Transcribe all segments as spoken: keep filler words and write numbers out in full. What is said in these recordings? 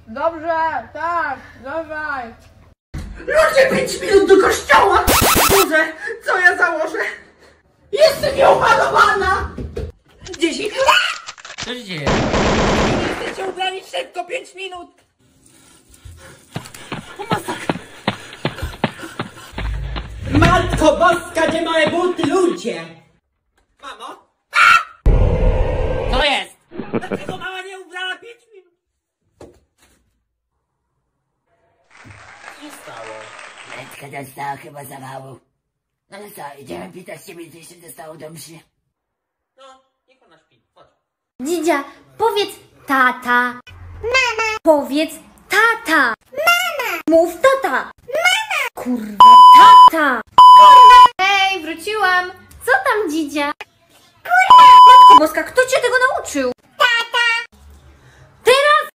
Dobrze, tak, dawaj. Ludzie, pięć minut do kościoła! Boże, co ja założę? Jestem nieopanowana! Dzieci! Co się dzieje? Nie chcecie ubrani szybko, pięć minut! Matko Boska, gdzie moje buty, ludzie! Mamo? Co jest? Dlaczego mama nie ubrała pięć minut? Co się stało? Letka dostała chyba za mało. No ale co, idziemy pytać ciebie, co jeszcze dostało do mszy. No, niech ona śpi, chodź. Dzidzia, powiedz tata. Mama. Powiedz tata. Mama. Mów tata. Mama. Kurwa, tata. Kurwa. Hej, wróciłam. Co tam, dzidzia? Kurwa. Matko Boska, kto cię tego nauczył? Tata. Teraz?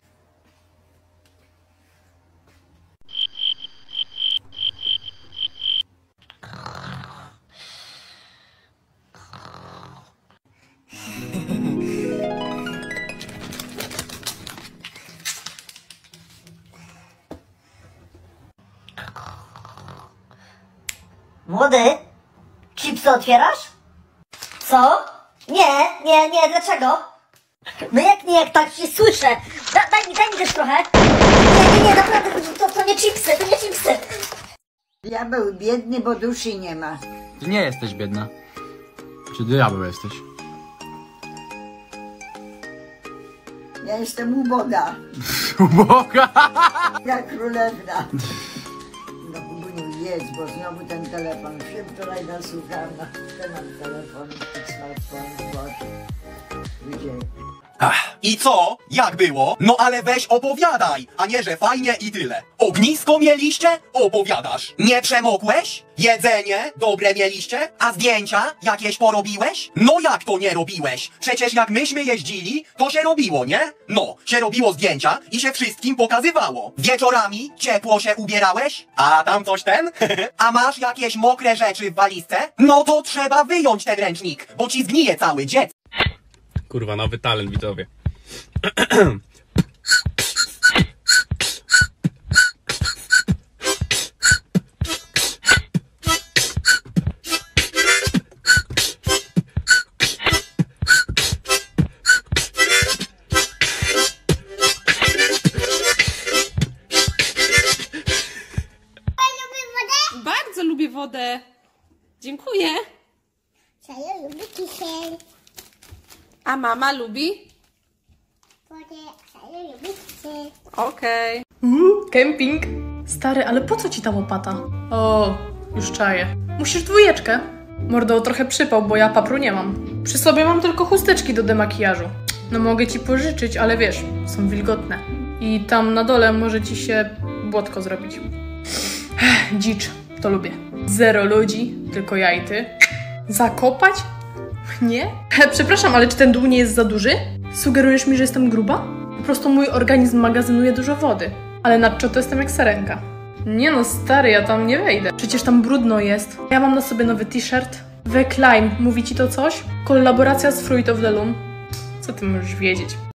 Młody? Chipsy otwierasz? Co? Nie, nie, nie, dlaczego? No jak nie, jak tak się słyszę. Da, daj mi, daj mi też trochę. Nie, nie, nie, naprawdę, to, to nie chipsy, to nie chipsy. Diabeł biedny, bo duszy nie ma. Ty nie jesteś biedna. Czy diabeł jesteś? Ja jestem uboga, Boga! jak królewna. No Buniu, jedz, bo znowu ten telefon. Wczoraj nasłuchałam, no ten mam telefon, smartfon, Boże. Ludzie. Ach, i co? Jak było? No ale weź opowiadaj, a nie, że fajnie i tyle. Ognisko mieliście? Opowiadasz. Nie przemokłeś? Jedzenie dobre mieliście? A zdjęcia jakieś porobiłeś? No jak to nie robiłeś? Przecież jak myśmy jeździli, to się robiło, nie? No, się robiło zdjęcia i się wszystkim pokazywało. Wieczorami ciepło się ubierałeś? A tam coś ten? A masz jakieś mokre rzeczy w walizce? No to trzeba wyjąć ten ręcznik, bo ci zgnije cały dziec. Kurwa, nowy talent, widzowie. Bardzo lubię wodę. Dziękuję. Ja lubię kisiel. A mama lubi? Wodę, ja lubię kisiel. Okej. Uuu, kemping. Stary, ale po co ci ta łopata? O, już czaję. Musisz dwójeczkę. Mordo, trochę przypał, bo ja papru nie mam. Przy sobie mam tylko chusteczki do demakijażu. No mogę ci pożyczyć, ale wiesz, są wilgotne. I tam na dole może ci się błotko zrobić. Ech, dzicz, to lubię. Zero ludzi, tylko ja i ty. Zakopać? Nie? Przepraszam, ale czy ten dół nie jest za duży? Sugerujesz mi, że jestem gruba? Po prostu mój organizm magazynuje dużo wody. Ale nadto to jestem jak sarenka. Nie no, stary, ja tam nie wejdę. Przecież tam brudno jest. Ja mam na sobie nowy t-shirt. The Climb, mówi ci to coś? Kolaboracja z Fruit of the Loom. Co ty możesz wiedzieć?